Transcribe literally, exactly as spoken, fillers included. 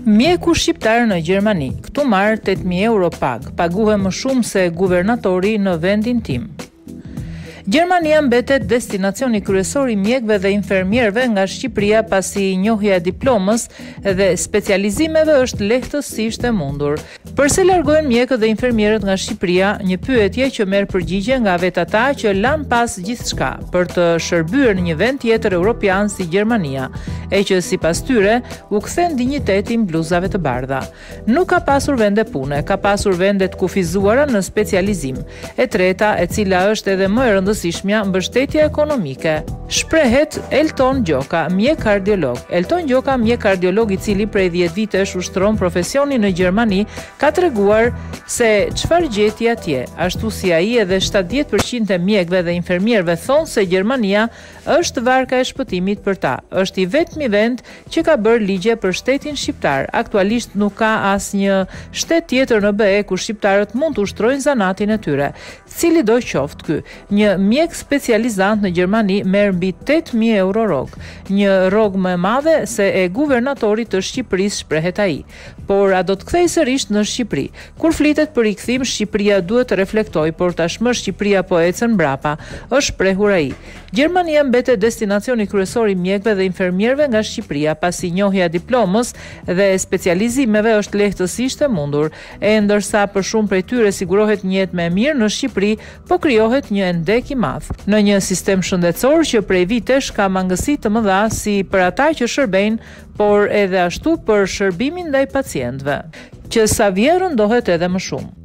Mjeku shqiptar në Gjermani, këtu marr tetë mijë euro pag, paguhe më shumë se guvernatori në vendin tim. Gjermania mbetet destinacioni kryesor i mjekëve dhe infermierëve nga Shqipëria pasi njohja e diplomës dhe specializimeve është lehtësisht e mundur. Përse largohen mjekët dhe infermierët nga Shqipëria, një pyetje që merr përgjigje nga vetë ata që lanë pas gjithçka për të shërbyer në një vend tjetër evropian si Gjermania, e që sipas tyre u kthen dinjiteti bluzave të bardha. Nuk ka pasur vende pune, ka pasur vende të kufizuara në specializim. E treta, e cila është edhe më e rëndësishmja, mbështetja ekonomike. Shprehet Elton Gjoka, mjek kardiolog. Elton Gjoka, mjek kardiolog i cili prej dhjetë vitesh ushtron profesionin në Gjermani, ka treguar se çfarë gjeti atje. Ashtu si ai, edhe shtatëdhjetë përqind e mjekëve dhe infermierëve thonë se Gjermania është varka e shpëtimit për ta. Është i vetmi vend që ka bërë ligje për shtetin shqiptar. Aktualisht nuk ka asnjë shtet tjetër në B E ku shqiptarët mund të ushtrojnë zanatin e tyre. Cili do qoftë ky, një mjek specializant në Gjermani merr mbi tetë mijë euro rrog, një rrogë më e madhe se e guvernatorit të Shqipërisë, shprehet ai. Por a do të kthej sërish në Shqipëri? Kur flitet për rikthim, Shqipëria duhet të reflektojë, por tashmë Shqipëria po ecën mbrapa, është shprehur ai. Gjermania mbetet destinacioni kryesor i mjekëve dhe infermierëve nga Shqipëria, pasi njohja e diplomës dhe specializimeve është lehtësisht e mundur, e ndërsa për shumë prej tyre sigurohet një jetë më e mirë në Shqipëri, po krijohet një endek i madh në një sistem shëndetësor që prej vitesh ka mangësi të mëdha si për ata që shërbejnë, por edhe ashtu për shërbimin ndaj pacientëve, që sa vjen rëndohet edhe më shumë.